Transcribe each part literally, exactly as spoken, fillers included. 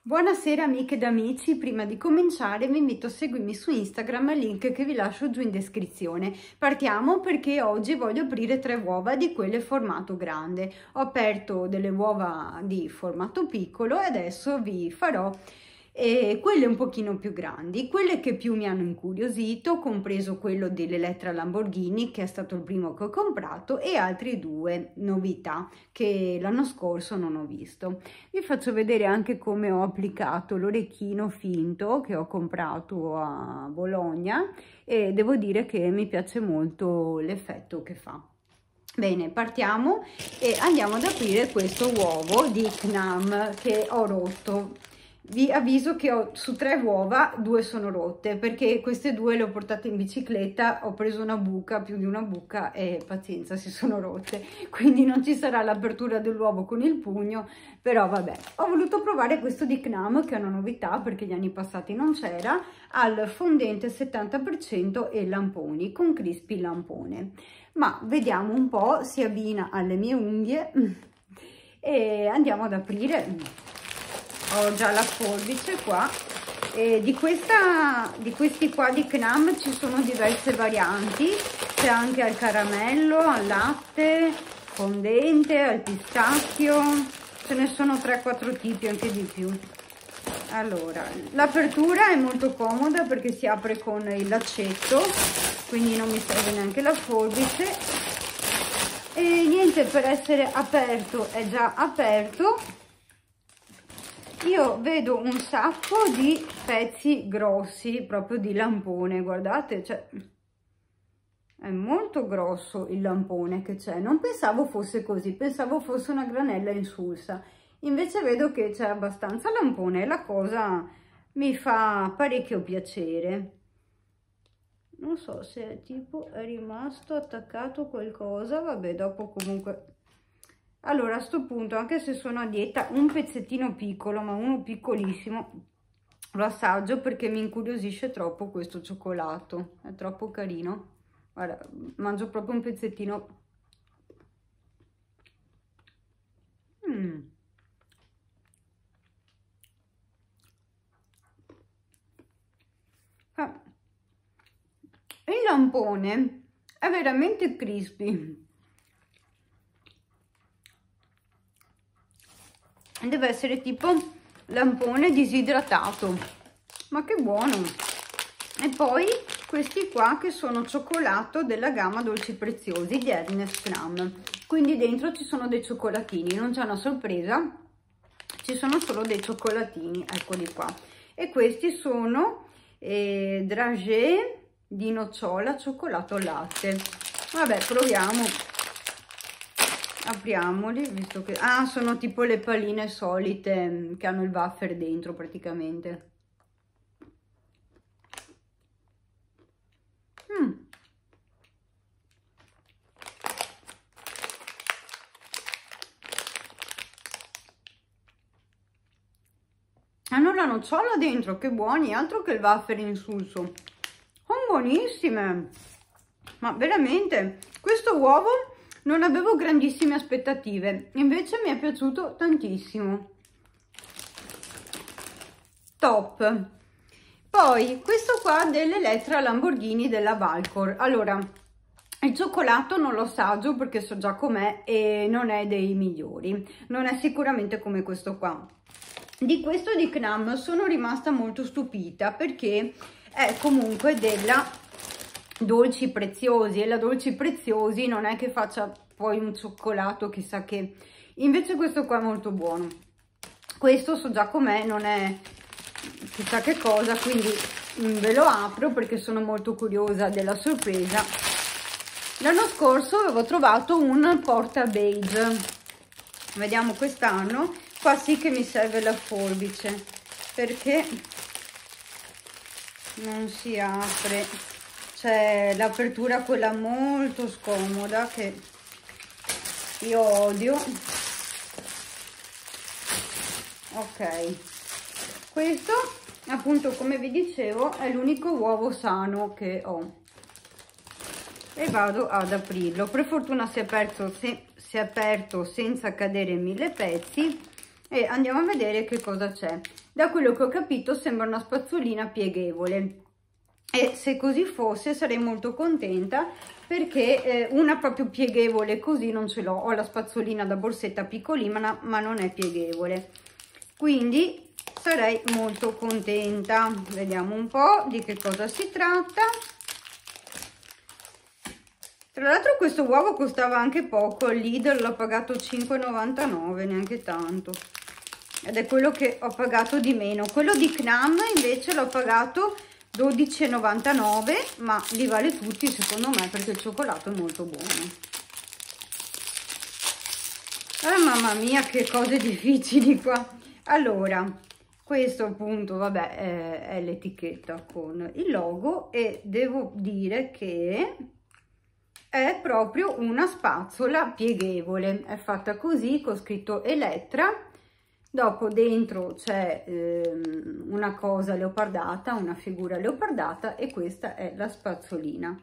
Buonasera amiche ed amici, prima di cominciare vi invito a seguirmi su Instagram, link che vi lascio giù in descrizione. Partiamo perché oggi voglio aprire tre uova di quelle formato grande. Ho aperto delle uova di formato piccolo e adesso vi farò eh, quelle un pochino più grandi, quelle che più mi hanno incuriosito, compreso quello dell'Elettra Lamborghini che è stato il primo che ho comprato e altri due novità che l'anno scorso non ho visto. Vi faccio vedere anche come ho applicato l'orecchino finto che ho comprato a Bologna e devo dire che mi piace molto l'effetto che fa. Bene, partiamo e andiamo ad aprire questo uovo di C N A M che ho rotto. Vi avviso che ho su tre uova, due sono rotte perché queste due le ho portate in bicicletta, ho preso una buca, più di una buca e pazienza, si sono rotte. Quindi non ci sarà l'apertura dell'uovo con il pugno, però vabbè. Ho voluto provare questo di C N A M che è una novità perché gli anni passati non c'era, al fondente settanta per cento e lamponi, con crispy lampone. Ma vediamo un po', si abbina alle mie unghie e andiamo ad aprire. Ho già la forbice qua e di, questa, di questi qua di C N A M ci sono diverse varianti, c'è anche al caramello, al latte, fondente, al pistacchio, ce ne sono tre quattro tipi, anche di più. Allora, l'apertura è molto comoda perché si apre con il laccetto, quindi non mi serve neanche la forbice e niente, per essere aperto è già aperto. Io vedo un sacco di pezzi grossi, proprio di lampone, guardate, cioè, è molto grosso il lampone che c'è. Non pensavo fosse così, pensavo fosse una granella insulsa. Invece vedo che c'è abbastanza lampone e la cosa mi fa parecchio piacere. Non so se tipo è rimasto attaccato qualcosa, vabbè, dopo comunque... Allora, a sto punto, anche se sono a dieta, un pezzettino piccolo, ma uno piccolissimo, lo assaggio perché mi incuriosisce troppo questo cioccolato. È troppo carino. Guarda, mangio proprio un pezzettino. Mm. Ah. Il lampone è veramente crispy. Deve essere tipo lampone disidratato, ma che buono. E poi questi qua che sono cioccolato della gamma dolci preziosi di Ernest C N A M, quindi dentro ci sono dei cioccolatini, non c'è una sorpresa, ci sono solo dei cioccolatini, eccoli qua. E questi sono eh, dragée di nocciola cioccolato al latte. Vabbè, proviamo. Apriamoli, visto che... Ah, sono tipo le palline solite che hanno il wafer dentro praticamente. Mm. Hanno la nocciola dentro, che buoni, altro che il wafer insulso. Sono buonissime. Ma veramente, questo uovo... Non avevo grandissime aspettative, invece mi è piaciuto tantissimo. Top. Poi questo qua dell'Elettra Lamborghini della Valcor. Allora, il cioccolato non lo assaggio perché so già com'è e non è dei migliori. Non è sicuramente come questo qua. Di questo di C N A M sono rimasta molto stupita perché è comunque della... Dolci Preziosi, e la Dolci Preziosi non è che faccia poi un cioccolato chissà che, invece questo qua è molto buono. Questo so già com'è, non è chissà che cosa, quindi ve lo apro perché sono molto curiosa della sorpresa. L'anno scorso avevo trovato un porta beige, vediamo quest'anno, qua sì che mi serve la forbice perché non si apre. C'è l'apertura quella molto scomoda che io odio. Ok, questo appunto come vi dicevo è l'unico uovo sano che ho e vado ad aprirlo. Per fortuna si è aperto, se, si è aperto senza cadere in mille pezzi e andiamo a vedere che cosa c'è. Da quello che ho capito sembra una spazzolina pieghevole, e se così fosse sarei molto contenta, perché eh, una proprio pieghevole così non ce l'ho. Ho la spazzolina da borsetta piccolina ma non è pieghevole, quindi sarei molto contenta. Vediamo un po' di che cosa si tratta. Tra l'altro questo uovo costava anche poco, al Lidl l'ho pagato cinque e novantanove, neanche tanto, ed è quello che ho pagato di meno. Quello di Knam invece l'ho pagato dodici e novantanove, ma li vale tutti secondo me perché il cioccolato è molto buono. Ah, mamma mia, che cose difficili qua. Allora, questo appunto, vabbè, è, è l'etichetta con il logo, e devo dire che è proprio una spazzola pieghevole, è fatta così con scritto Elettra. Dopo dentro c'è ehm, una cosa leopardata, una figura leopardata, e questa è la spazzolina.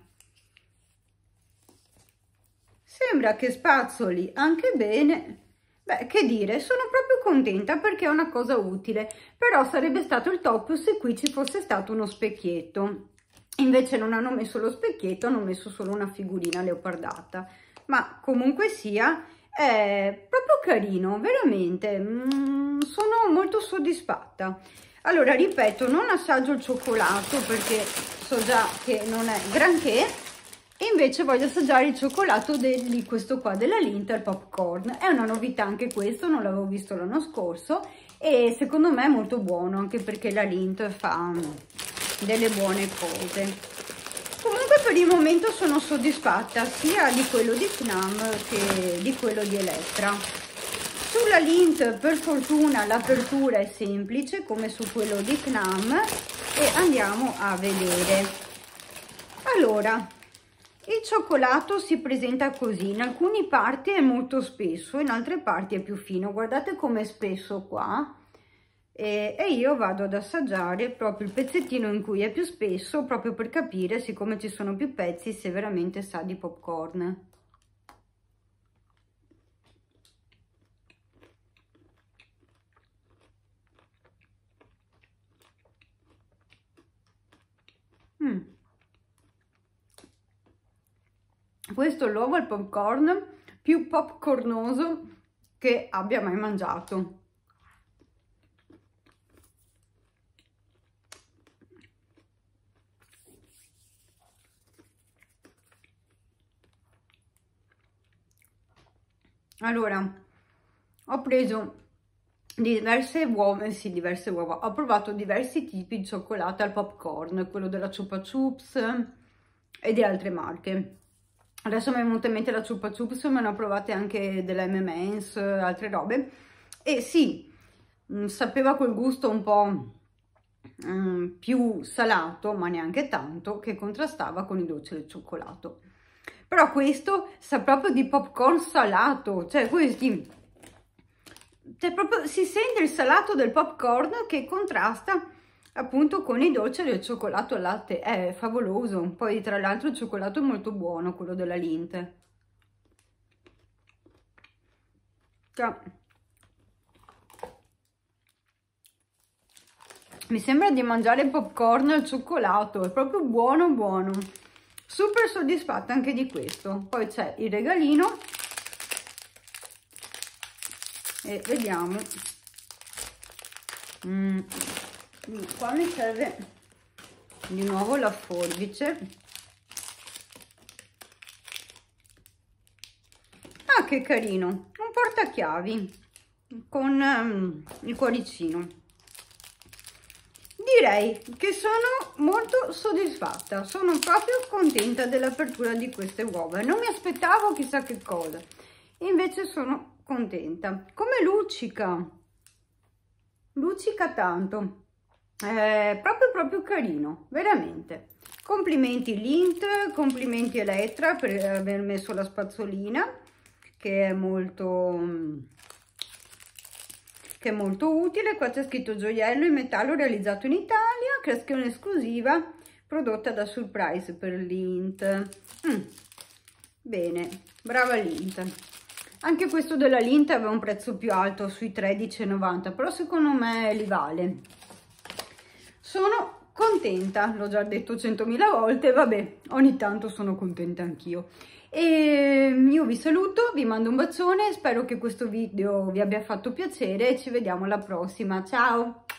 Sembra che spazzoli anche bene. Beh, che dire, sono proprio contenta perché è una cosa utile, però sarebbe stato il top se qui ci fosse stato uno specchietto. Invece non hanno messo lo specchietto, hanno messo solo una figurina leopardata, ma comunque sia è proprio carino, veramente. Mm, sono molto soddisfatta. Allora, ripeto, non assaggio il cioccolato perché so già che non è granché, e invece voglio assaggiare il cioccolato di questo qua, della Lindt, il popcorn. È una novità anche questo, non l'avevo visto l'anno scorso, e secondo me è molto buono, anche perché la Lindt fa delle buone cose. Comunque per il momento sono soddisfatta sia di quello di Knam che di quello di Elettra. Sulla Lindt per fortuna l'apertura è semplice come su quello di Knam, e andiamo a vedere. Allora, il cioccolato si presenta così: in alcune parti è molto spesso, in altre parti è più fino. Guardate com'è spesso qua. E, e io vado ad assaggiare proprio il pezzettino in cui è più spesso, proprio per capire, siccome ci sono più pezzi, se veramente sa di popcorn. Mm. Questo è l'uovo al popcorn più popcornoso che abbia mai mangiato. Allora, ho preso diverse uova, sì, diverse uova, ho provato diversi tipi di cioccolato al popcorn, quello della Chupa Chups e di altre marche. Adesso mi è venuta in mente la Chupa Chups, ma ne ho provate anche della M and M's, altre robe, e sì, mh, sapeva quel gusto un po' mh, più salato, ma neanche tanto, che contrastava con i dolci del cioccolato. Però questo sa proprio di popcorn salato, cioè questi, cioè proprio si sente il salato del popcorn che contrasta appunto con i dolci del cioccolato al latte. È favoloso. Poi tra l'altro il cioccolato è molto buono, quello della Lindt. Cioè, mi sembra di mangiare popcorn al cioccolato, è proprio buono buono. Super soddisfatta anche di questo. Poi c'è il regalino e vediamo. Mm. Qua mi serve di nuovo la forbice. Ah, che carino, un portachiavi con um, il cuoricino. Direi che sono molto soddisfatta, sono proprio contenta dell'apertura di queste uova. Non mi aspettavo chissà che cosa, invece sono contenta. Come luccica, luccica tanto, è proprio proprio carino, veramente. Complimenti Lindt, complimenti Elettra per aver messo la spazzolina, che è molto... che è molto utile. Qua c'è scritto gioiello in metallo realizzato in Italia, creazione esclusiva prodotta da Surprise per Lindt. Mm. Bene, brava Lindt. Anche questo della Lindt aveva un prezzo più alto, sui tredici e novanta, però secondo me li vale. Sono contenta, l'ho già detto centomila volte, vabbè, ogni tanto sono contenta anch'io. E io vi saluto, vi mando un bacione, spero che questo video vi abbia fatto piacere e ci vediamo alla prossima, ciao!